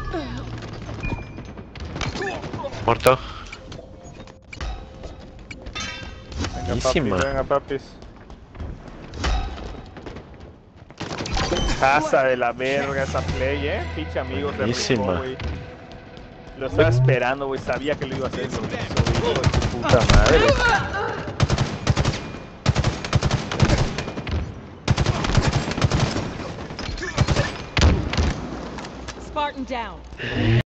Muerto. Buenísima. Venga, papis. Casa de la verga esa play, Pinche amigos de Buenísima. Rico, güey. Lo estaba esperando, güey. Sabía que lo iba a hacer. Hijo de su Puta madre. Spartan down.